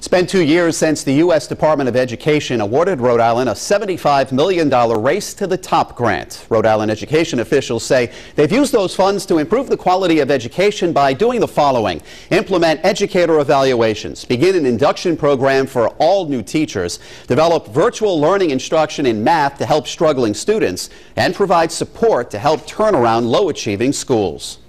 It's been 2 years since the U.S. Department of Education awarded Rhode Island a $75 million Race to the Top grant. Rhode Island education officials say they've used those funds to improve the quality of education by doing the following: implement educator evaluations, begin an induction program for all new teachers, develop virtual learning instruction in math to help struggling students, and provide support to help turn around low-achieving schools.